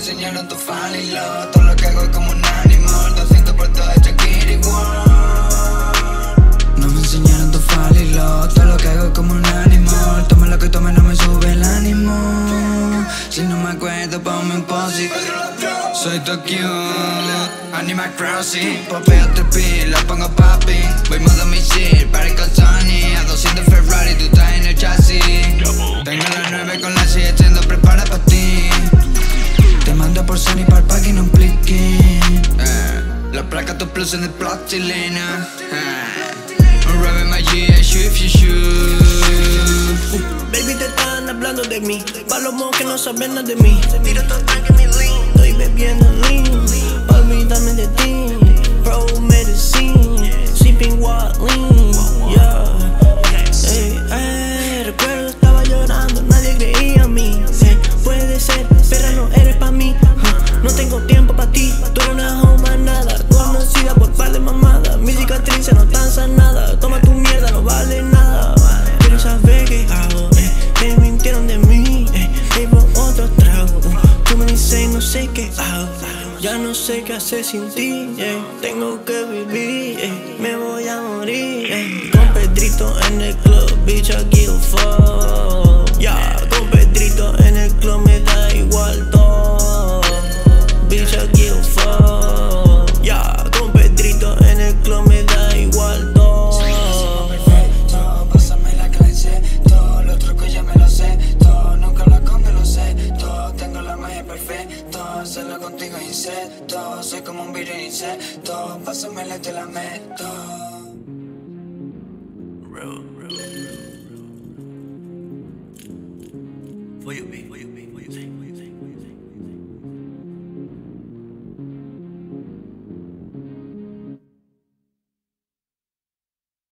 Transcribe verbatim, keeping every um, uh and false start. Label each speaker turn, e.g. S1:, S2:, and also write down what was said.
S1: enseñaron tu fall in love. Todo lo que hago es como un animal, doscientos por todo hecho Kitty World. No me enseñaron tu fall in love. Todo lo que hago es como un animal. Tome lo que tome, no me sube el ánimo. Si no me acuerdo, ponme un posi. Soy tu cute Animal Crossing. Popeo tu pin, la pongo popping. Voy modo misil, parezco Sony. A doscientos Ferrari, tú estás en el chasis. Tengo las nueve con la siete, siendo prepara pa' ti. Te mando por Sony para el parking, un plicking. eh, La placa, tu plus en el plastilina. eh, Un rap en my G, I shoot if you shoot.
S2: Baby, te están hablando de mí. Palomos que no saben nada de mí. Tiro todo tanque en mi lean. Estoy bebiendo lean, pa' olvidarme de ti. Pro medicine, sipping what lean, yeah. Ey, ey, recuerdo estaba llorando, nadie creía en mí. Ey, puede ser, pero no eres pa' mí. huh. No tengo tiempo pa' ti, tú eres una homa nada. Conocida por par de mamadas, mis cicatrices no están sanadas. Toma tu mierda, no vale nada. Quiero saber qué hago, eh. Me mintieron de mí, eh. Bebo otro trago, uh. Tú me dices no sé qué hago. Ya no sé qué hacer sin ti, eh. Tengo que vivir, eh. Me voy a morir, eh. Con Pedrito en el club, bitch, I give a fuck. Yeah, con Pedrito en el club me da igual todo. Bitch, I give a fuck. Yeah, con Pedrito en el club me da igual todo.
S1: Perfecto, pásame la clase. Todo los trucos ya me lo sé. Todo, nunca lo escondo, lo sé. Todo, tengo la magia perfecta. Hacerlo contigo es insecto. Soy como un virus insecto. Pásame la te la meto.
S2: Real, real, real. For you, babe, for you, babe, for you, say, for you, say.